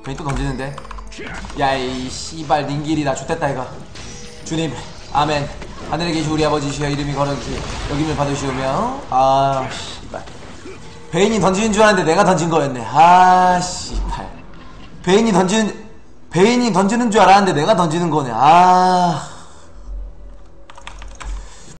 베인 또 던지는데. 야이 씨발 닌길이다. 좋댔다 이거. 주님 아멘. 하늘에 계시 우리 아버지시여 이름이 거룩히 여김을 받으시오며. 아 씨발 베인이 던지는 줄 알았는데 내가 던진 거였네. 아 씨발 베인이 던지는 줄 알았는데 내가 던지는 거네. 아